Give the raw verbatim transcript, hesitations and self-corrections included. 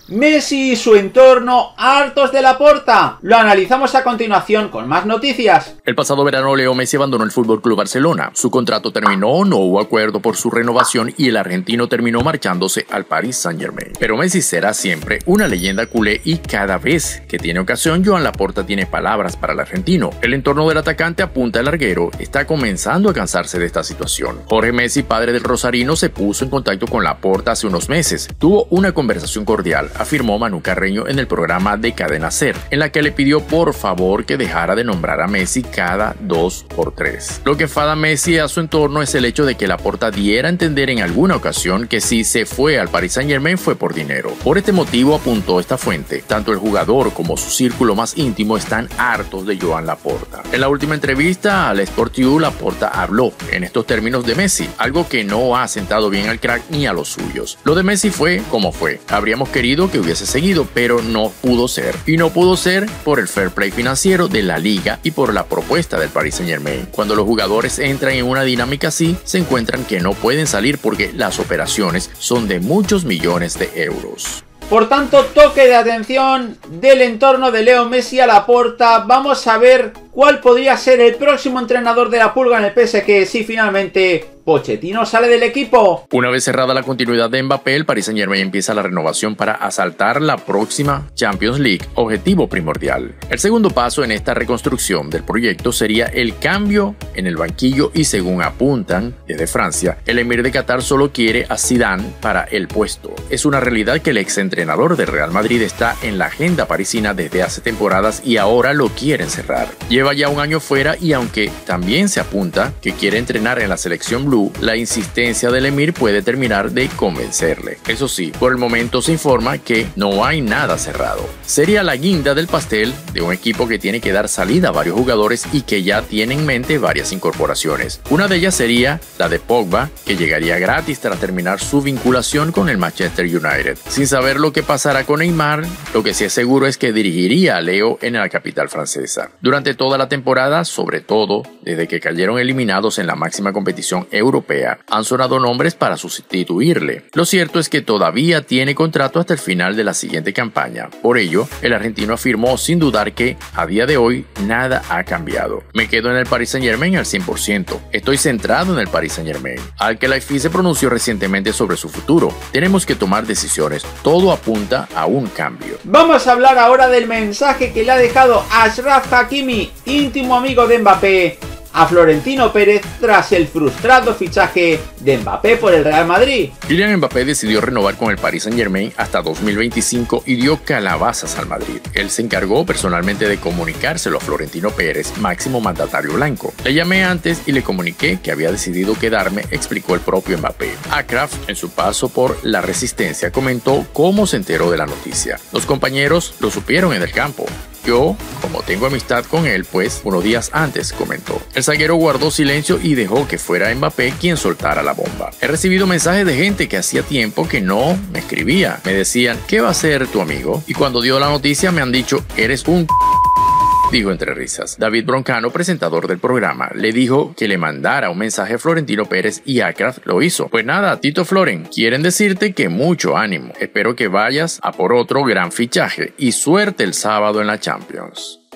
Messi y su entorno hartos de Laporta. Lo analizamos a continuación con más noticias. El pasado verano Leo Messi abandonó el F C Barcelona. Su contrato terminó, no hubo acuerdo por su renovación y el argentino terminó marchándose al Paris Saint-Germain. Pero Messi será siempre una leyenda culé y cada vez que tiene ocasión, Joan Laporta tiene palabras para el argentino. El entorno del atacante apunta al larguero está comenzando a cansarse de esta situación. Jorge Messi, padre del rosarino, se puso en contacto con Laporta hace unos meses. Tuvo una conversación cordial, afirmó Manu Carreño en el programa de Cadena Ser, en la que le pidió por favor que dejara de nombrar a Messi cada dos por tres. Lo que enfada a Messi a su entorno es el hecho de que Laporta diera a entender en alguna ocasión que si se fue al Paris Saint-Germain fue por dinero. Por este motivo, apuntó esta fuente, tanto el jugador como su círculo más íntimo están hartos de Joan Laporta. En la última entrevista al Sportiu, Laporta habló en estos términos de Messi, algo que no ha sentado bien al crack ni a los suyos. Lo de Messi fue como fue. Habríamos querido que hubiese seguido, pero no pudo ser. Y no pudo ser por el fair play financiero de la liga y por la propuesta del Paris Saint-Germain. Cuando los jugadores entran en una dinámica así, se encuentran que no pueden salir porque las operaciones son de muchos millones de euros. Por tanto, toque de atención del entorno de Leo Messi a Laporta. Vamos a ver cuál podría ser el próximo entrenador de la Pulga en el P S G si finalmente Pochettino sale del equipo. Una vez cerrada la continuidad de Mbappé, el Paris Saint-Germain empieza la renovación para asaltar la próxima Champions League, objetivo primordial. El segundo paso en esta reconstrucción del proyecto sería el cambio en el banquillo y según apuntan desde Francia, el emir de Qatar solo quiere a Zidane para el puesto. Es una realidad que el exentrenador de Real Madrid está en la agenda parisina desde hace temporadas y ahora lo quieren cerrar. Lleva ya un año fuera y aunque también se apunta que quiere entrenar en la selección blue, la insistencia del emir puede terminar de convencerle. Eso sí, por el momento se informa que no hay nada cerrado. Sería la guinda del pastel de un equipo que tiene que dar salida a varios jugadores y que ya tiene en mente varias incorporaciones. Una de ellas sería la de Pogba, que llegaría gratis tras terminar su vinculación con el Manchester United. Sin saber lo que pasará con Neymar, lo que sí es seguro es que dirigiría a Leo en la capital francesa. Durante toda la temporada, sobre todo desde que cayeron eliminados en la máxima competición europea, Europea, han sonado nombres para sustituirle. Lo cierto es que todavía tiene contrato hasta el final de la siguiente campaña. Por ello, el argentino afirmó sin dudar que a día de hoy nada ha cambiado. Me quedo en el Paris Saint-Germain al cien por ciento. Estoy centrado en el Paris Saint-Germain. Al que la F I se pronunció recientemente sobre su futuro. Tenemos que tomar decisiones. Todo apunta a un cambio. Vamos a hablar ahora del mensaje que le ha dejado Achraf Hakimi, íntimo amigo de Mbappé, a Florentino Pérez tras el frustrado fichaje de Mbappé por el Real Madrid. Kylian Mbappé decidió renovar con el Paris Saint-Germain hasta dos mil veinticinco y dio calabazas al Madrid. Él se encargó personalmente de comunicárselo a Florentino Pérez, máximo mandatario blanco. Le llamé antes y le comuniqué que había decidido quedarme, explicó el propio Mbappé. Achraf, en su paso por la Resistencia, comentó cómo se enteró de la noticia. Los compañeros lo supieron en el campo. Yo, como tengo amistad con él, pues unos días antes, comentó. El zaguero guardó silencio y dejó que fuera Mbappé quien soltara la bomba. He recibido mensajes de gente que hacía tiempo que no me escribía. Me decían, ¿qué va a hacer tu amigo? Y cuando dio la noticia me han dicho, eres un... dijo entre risas. David Broncano, presentador del programa, le dijo que le mandara un mensaje a Florentino Pérez y Achraf lo hizo. Pues nada, Tito Floren, quieren decirte que mucho ánimo. Espero que vayas a por otro gran fichaje y suerte el sábado en la Champions.